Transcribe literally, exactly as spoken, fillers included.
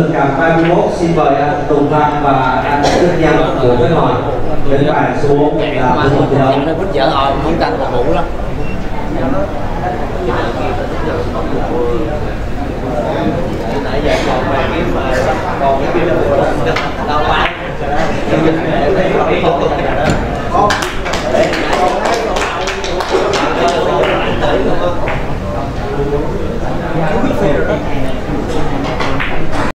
thường cảm ba mươi mốt xin mời anh Tùng Văn và anh Đức Nhân của cái hội đến bàn số là một tỷ đồng. Nó vợ ồn không canh một vụ lắm.